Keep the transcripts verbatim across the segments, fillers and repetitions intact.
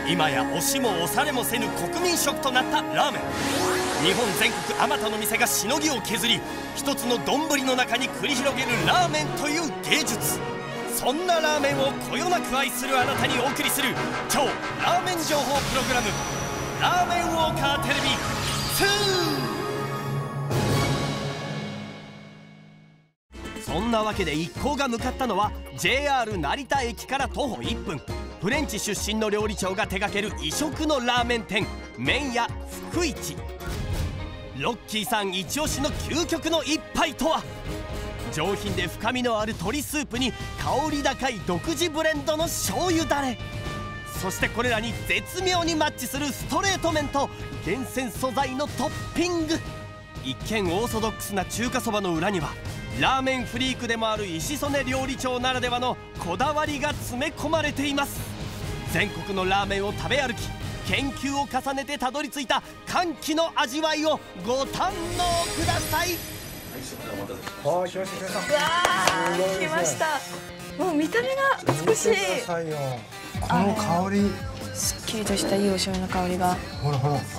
今や押しも押されもせぬ国民食となったラーメン。日本全国あまたの店がしのぎを削り、一つの丼の中に繰り広げるラーメンという芸術。そんなラーメンをこよなく愛するあなたにお送りする超ラーメン情報プログラム、ラーメンウォーカーテレビツー。そんなわけで一行が向かったのは ジェイアール 成田駅から徒歩いっぷん、フレンチ出身の料理長が手掛ける異色のラーメン店、麺屋福一。ロッキーさん一押しの究極の一杯とは。上品で深みのある鶏スープに香り高い独自ブレンドの醤油だれ、そしてこれらに絶妙にマッチするストレート麺と厳選素材のトッピング。一見オーソドックスな中華そばの裏にはラーメンフリークでもある石曽根料理長ならではのこだわりが詰め込まれています。全国のラーメンを食べ歩き、研究を重ねてたどり着いた歓喜の味わいをご堪能ください。 ああ、来ました来ました。 うわー、来ました。もう見た目が美しい。 この香り、 すっきりとしたいいお醤油の香りが。 ほらほら。も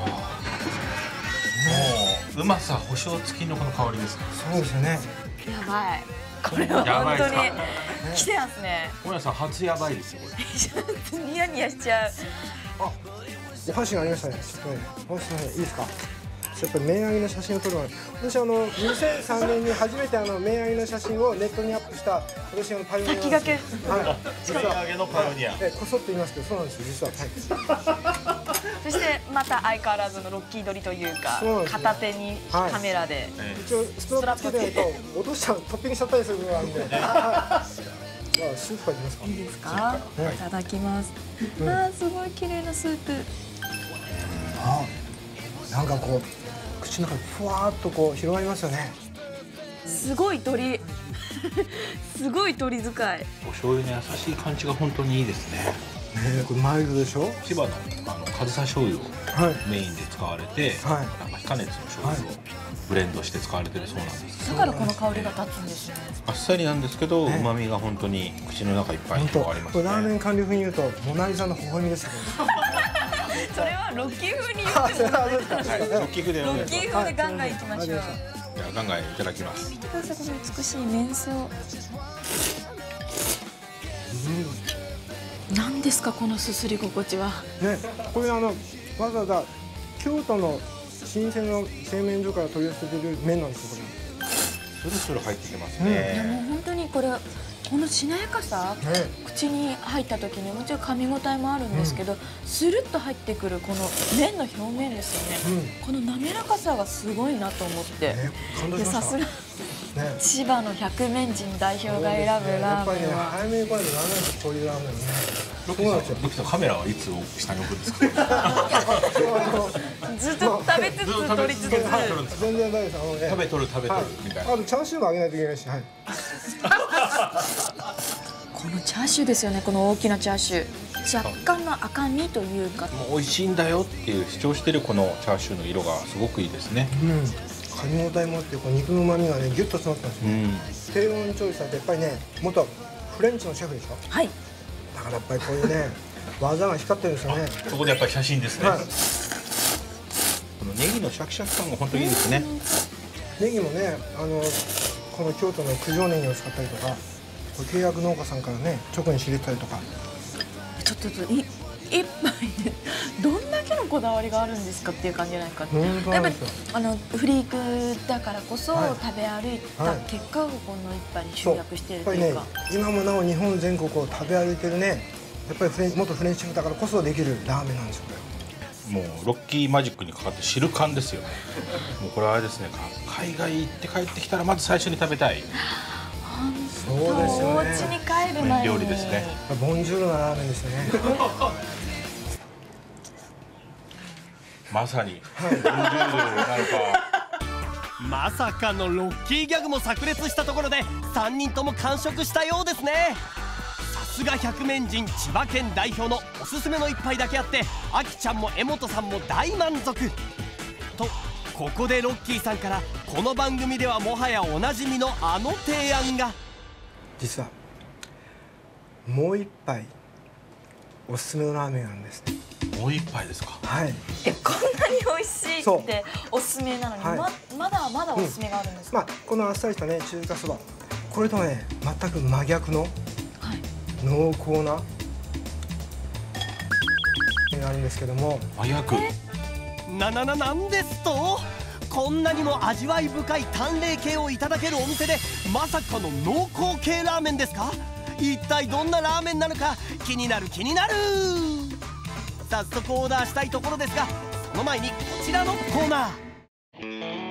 ううまさ保証付きのこの香りです。 そうですよね。 やばい。これは本当に来てますね。 大家さん初やばいですよこれ。 ニヤニヤしちゃう。 あ、お箸がありましたね。ちょっとね、お箸ね、いいですか。やっぱり麺揚げの写真を撮るの。私あのにせんさんねんに初めてあの麺揚げの写真をネットにアップした私のパイオニア。 先駆け。 はい。麺揚げのパイオニア。 え、こそっと言いますけど、そうなんですよ実は。はい。 そしてまた相変わらずのロッキー撮りというか、片手にカメラで。 一応ストラップつけてないと落としちゃう、トッピングしちゃったりするのがあるんで。じゃあスープからいきますか。 いいですか。いただきます。あー、すごい綺麗なスープ。 あ、なんかこう口の中でふわーっとこう広がりますよね。 すごい鳥。すごい鳥使い。 お醤油の優しい感じが本当にいいですね。 ね、これマイルドでしょ。 千葉のあの上総醤油をメインで使われて、はい、なんか非加熱の醤油をブレンドして使われてるそうなんです。 だからこの香りが立つんですね。 あっさりなんですけど、旨味が本当に口の中いっぱい広がりますね。 ラーメン管理風に言うとモナリザの微笑みですね。 それはロッキー風に言ってもらってたんですか。 ロッキー風でロッキー風でガンガンいきましょう。 じゃあガンガンいただきます。 見てください、この美しい麺相。何ですかこのすすり心地は。ね、 これあのわざわざ京都の新鮮の製麺所から取り寄せてる麺なんですよこれ。スルスル入ってきますね。 いやもう本当にこれこのしなやかさ、ね、口に入った時にもちろん噛み応えもあるんですけど、うん、スルッと入ってくるこの麺の表面ですよね、うん、この滑らかさがすごいなと思って、ね、さすが、ね、千葉の百麺人代表が選ぶラーメンは、やっぱりね、 早めに来ないとダメなんですよ、こういうラーメンね。 ロッキーさん、カメラはいつ下に置くんですか。 ずっと食べつつ撮りつつ、 全然大丈夫です。 食べとる食べとるみたいな。 あとチャーシューも揚げないといけないし、はい。 このチャーシューですよね、この大きなチャーシュー。若干の赤身というか。 もう美味しいんだよっていう主張してるこのチャーシューの色がすごくいいですね。 うん。噛み応えもあってこう肉の旨味がねギュッと詰まってますよ。低温調理されてやっぱりね元フレンチのシェフでしょ。 はい。 だからやっぱりこういうね技が光ってるんですよね。 そこでやっぱり写真ですね。はい、このネギのシャキシャキ感が本当にいいですね。 ネギもねあのこの京都の九条ネギを使ったりとか、契約農家さんからね直に仕入れたりとか。 ちょっとい一杯でどんだけのこだわりがあるんですかっていう感じじゃないか。やっぱりあのフリークだからこそ、はい、食べ歩いた結果がこの一杯に集約しているというか。やっぱりね、今もなお日本全国を食べ歩いてるね、やっぱりフレン元フレンチシェフだからこそできるラーメンなんですよこれ。 もうロッキーマジックにかかって汁感ですよね。もうこれはあれですね、海外行って帰ってきたらまず最初に食べたい。 そうですよね。 お家に帰る前に料理ですね。 ボンジュールなラーメンですね。 まさに、はい、ボンジュールなのか。 まさかのロッキーギャグも炸裂したところでさんにんとも完食したようですね。さすが百麺人千葉県代表のおすすめの一杯だけあって、あきちゃんも江本さんも大満足と、ここでロッキーさんからこの番組ではもはやおなじみのあの提案が。 実はもう一杯おすすめのラーメンなんですね。 もう一杯ですか。 はい。え、こんなに美味しいっておすすめなのに、はい、ままだまだおすすめがあるんですか。 うん、まあこのあっさりしたね中華そば、これとね全く真逆の濃厚ながあるんですけども。 真逆。 ななななんですと。こんなにも味わい深い淡麗系をいただけるお店でまさかの濃厚系ラーメンですか。一体どんなラーメンなのか気になる気になる。早速オーダーしたいところですが、その前にこちらのコーナー。